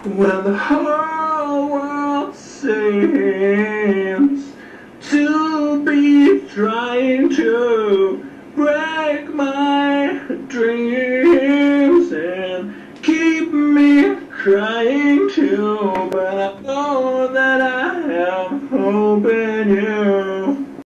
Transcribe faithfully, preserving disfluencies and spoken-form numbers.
When the whole world seems to be trying to break my dreams and keep me crying too, but I know that I